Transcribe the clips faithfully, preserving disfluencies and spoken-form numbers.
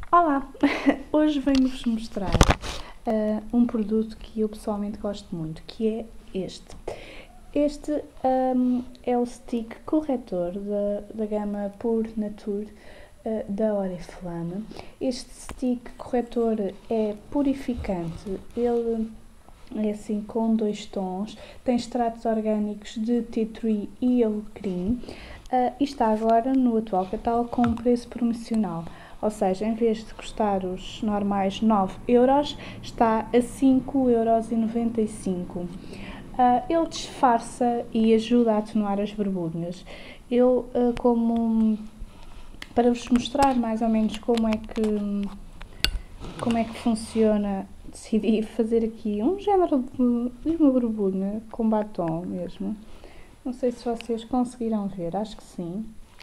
Olá! Hoje venho-vos mostrar uh, um produto que eu pessoalmente gosto muito, que é este. Este um, é o stick corretor da, da gama Pure Nature uh, da Oriflame. Este stick corretor é purificante, ele é assim com dois tons, tem extratos orgânicos de tea tree e alecrim uh, e está agora no atual catálogo com um preço promocional. Ou seja, em vez de custar os normais nove euros, está a cinco euros e noventa e cinco. Uh, ele disfarça e ajuda a atenuar as borbulhas. Eu, uh, como para vos mostrar mais ou menos como é que, como é que funciona, decidi fazer aqui um género de uma borbulha com batom mesmo. Não sei se vocês conseguiram ver, acho que sim.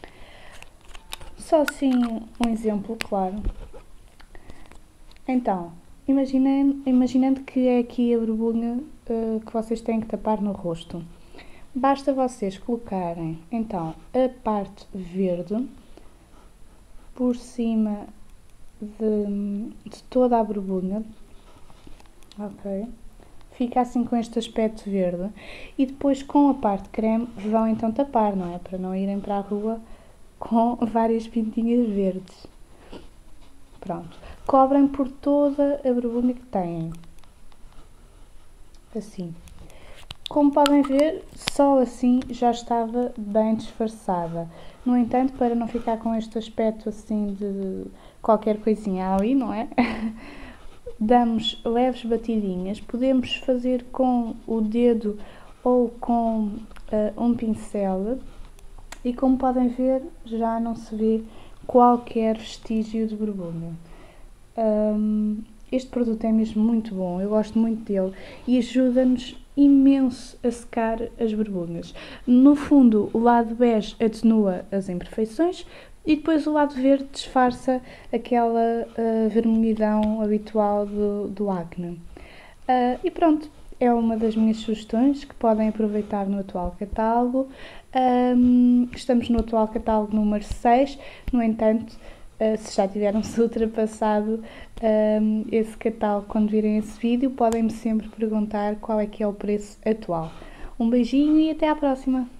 Só assim um exemplo, claro. Então, imaginando, imaginando que é aqui a borbulha uh, que vocês têm que tapar no rosto. Basta vocês colocarem, então, a parte verde por cima de, de toda a borbulha. Ok? Fica assim com este aspecto verde. E depois com a parte creme vão então tapar, não é? Para não irem para a rua com várias pintinhas verdes. Pronto. Cobrem por toda a borbulha que têm. Assim. Como podem ver, só assim já estava bem disfarçada. No entanto, para não ficar com este aspecto assim de qualquer coisinha ali, não é? Damos leves batidinhas. Podemos fazer com o dedo ou com uh, um pincel. E como podem ver, já não se vê qualquer vestígio de borbulha. Um, este produto é mesmo muito bom, eu gosto muito dele e ajuda-nos imenso a secar as borbulhas. No fundo, o lado bege atenua as imperfeições e depois o lado verde disfarça aquela uh, vermelhidão habitual do, do acne. Uh, e pronto. É uma das minhas sugestões que podem aproveitar no atual catálogo. Um, estamos no atual catálogo número seis, no entanto, uh, se já tiveram-se ultrapassado um, esse catálogo quando virem esse vídeo, podem-me sempre perguntar qual é que é o preço atual. Um beijinho e até à próxima!